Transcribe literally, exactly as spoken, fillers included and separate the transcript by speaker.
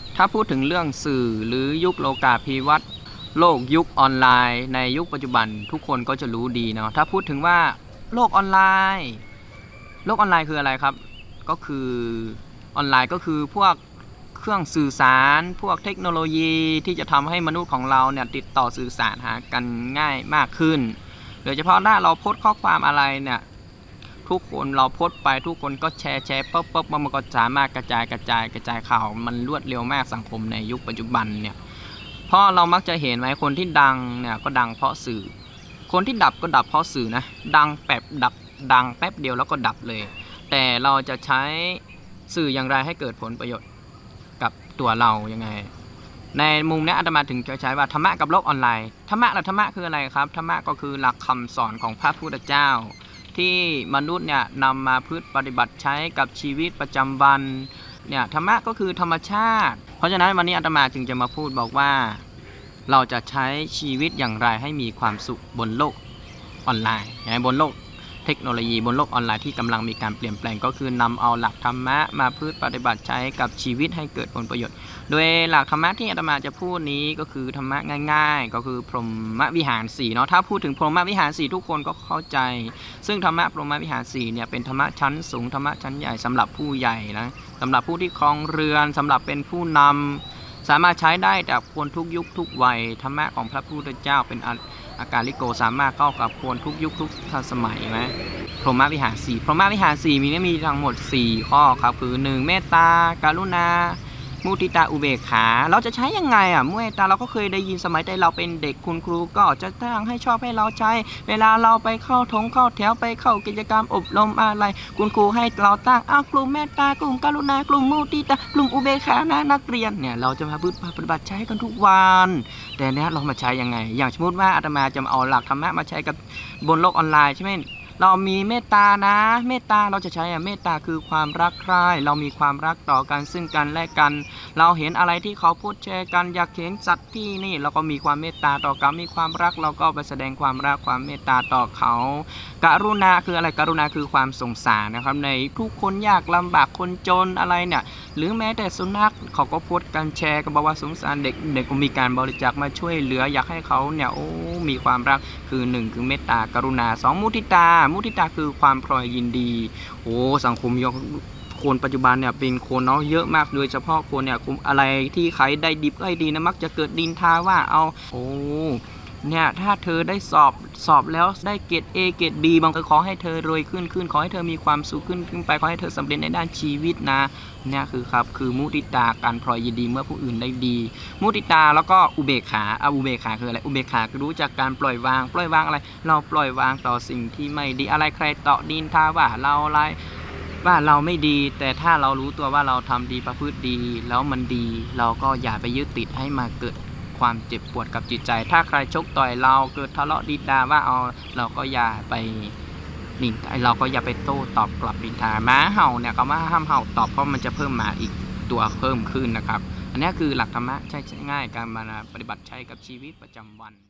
Speaker 1: ถ้าพูดถึงเรื่องสื่อหรือยุคโลกาภิวัตน์โลกยุคออนไลน์ในยุคปัจจุบันทุกคนก็จะรู้ดีเนาะถ้าพูดถึงว่าโลกออนไลน์โลกออนไลน์คืออะไรครับก็คือออนไลน์ก็คือพวกเครื่องสื่อสารพวกเทคโนโลยีที่จะทำให้มนุษย์ของเราเนี่ยติดต่อสื่อสารหากันง่ายมากขึ้นโดยเฉพาะถ้าเราโพสต์ข้อความอะไรเนี่ยทุกคนเราโพสต์ไปทุกคนก็แชร์แชร์ปุ๊บปุ๊บมันก็สามารถกระจายกระจายกระจายข่าวมันรวดเร็วมากสังคมในยุคปัจจุบันเนี่ยเพราะเรามักจะเห็นไหมคนที่ดังเนี่ยก็ดังเพราะสื่อคนที่ดับก็ดับเพราะสื่อนะดังแป๊บดับดังแป๊บเดียวแล้วก็ดับเลยแต่เราจะใช้สื่ออย่างไรให้เกิดผลประโยชน์กับตัวเรายังไงในมุมนี้อาตมาถึงจะใช้ว่าธรรมะกับโลกออนไลน์ธรรมะและธรรมะคืออะไรครับธรรมะก็คือหลักคำสอนของพระพุทธเจ้าที่มนุษย์เนี่ยนำมาพืชปฏิบัติใช้กับชีวิตประจำวันเนี่ยธรรมะก็คือธรรมชาติเพราะฉะนั้นวันนี้อาตมาจึงจะมาพูดบอกว่าเราจะใช้ชีวิตอย่างไรให้มีความสุขบนโลกออนไลน์บนโลกเทคโนโลยีบนโลกออนไลน์ที่กำลังมีการเปลี่ยนแปลงก็คือนำเอาหลักธรรมะมาพืชปฏิบัติใช้กับชีวิตให้เกิดผลประโยชน์โดยหลักธรรมะที่อาตมาจะพูดนี้ก็คือธรรมะง่ายๆก็คือพรหมวิหารสี่เนาะถ้าพูดถึงพรหมวิหารสี่ทุกคนก็เข้าใจซึ่งธรรมะพรหมวิหารสี่เนี่ยเป็นธรรมะชั้นสูงธรรมะชั้นใหญ่สำหรับผู้ใหญ่นะสำหรับผู้ที่ครองเรือนสำหรับเป็นผู้นำสามารถใช้ได้กับคนทุกยุคทุกวัยธรรมะของพระพุทธเจ้าเป็นอากาลิโกสามารถเข้ากับคนทุกยุคทุกสมัยนะพรหมวิหารสี่พรหมวิหารสี่มีมีทั้งหมดสี่ข้อครับคือหนึ่งเมตตากรุณามุทิตาอุเบกขาเราจะใช้ยังไงอ่ะเมตตาเราก็เคยได้ยินสมัยแต่เราเป็นเด็กคุณครูก็จะตั้งให้ชอบให้เราใช้เวลาเราไปเข้าทงเข้าแถวไปเข้ากิจกรรมอบรมอะไรคุณครูให้เราตั้งอ้าวกลุ่มเมตตากลุ่มกรุณากลุ่มมุทิตากลุ่มอุเบกขานะนักเรียนเนี่ยเราจะมาปฏิบัติใช้กันทุกวันแต่เนี้ยเรามาใช้ยังไงอย่างสมมติว่าอาตมาจะเอาหลักธรรมะมาใช้กับบนโลกออนไลน์ใช่ไหมเรามีเมตตานะเมตตาเราจะใช้อะเมตตาคือความรักใคร่เรามีความรักต่อกันซึ่งกันและกันเราเห็นอะไรที่เขาพูดแชร์กันอยากเห็นสัตว์ที่นี่เราก็มีความเมตตาต่อกันมีความรักเราก็ไปแสดงความรักความเมตตาต่อเขากรุณาคืออะไรกรุณาคือความสงสารนะครับในทุกคนยากลำบากคนจนอะไรเนี่ยหรือแม้แต่สุนัขเขาก็โพสต์กันแชร์กันบอกว่าสงสารเด็กเด็กก็มีการบริจาคมาช่วยเหลืออยากให้เขาเนี่ยโอ้มีความรักคือหนึ่งคือเมตตากรุณาสองมุทิตามุทิตาคือความพลอยยินดีโอ้สังคมยกคนปัจจุบันเนี่ยเป็นคนเนาะเยอะมากโดยเฉพาะคนเนี่ยอะไรที่ใครได้ดิบได้ดีนะมักจะเกิดดินทาว่าเอาโอ้เนี่ยถ้าเธอได้สอบสอบแล้วได้เกรด A เกรด B บางคนขอให้เธอรวยขึ้นขึ้นขอให้เธอมีความสุขขึ้นขึ้นไปขอให้เธอสำเร็จในด้านชีวิตนะเนี่ยคือครับคือมุทิตาการพลอยยินดีเมื่อผู้อื่นได้ดีมุทิตาแล้วก็อุเบกขาเอาอุเบกขาคืออะไรอุเบกขาคือรู้จักการปล่อยวางปล่อยวางอะไรเราปล่อยวางต่อสิ่งที่ไม่ดีอะไรใครต่อดินทาว่าเราอะไรว่าเราไม่ดีแต่ถ้าเรารู้ตัวว่าเราทำดีประพฤติดีแล้วมันดีเราก็อย่าไปยึดติดให้มาเกิดความเจ็บปวดกับจิตใจถ้าใครชกต่อยเราเกิดทะเลาะดินทาว่าเอาเราก็อย่าไปนี่เราก็อย่าไปโต้ตอบกลับดินทาม้าเห่าเนี่ยก็มาห้ามเห่าตอบเพราะมันจะเพิ่มมาอีกตัวเพิ่มขึ้นนะครับอันนี้คือหลักธรรมะใช้ง่ายการมาปฏิบัติใช้กับชีวิตประจำวัน